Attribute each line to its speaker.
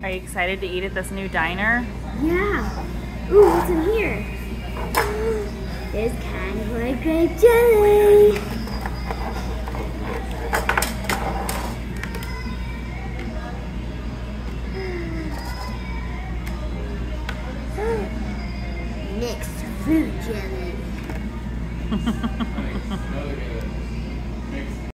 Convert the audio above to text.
Speaker 1: Are you excited to eat at this new diner?
Speaker 2: Yeah. Ooh, what's in here? It's kind of like grape jelly. Mixed fruit jelly.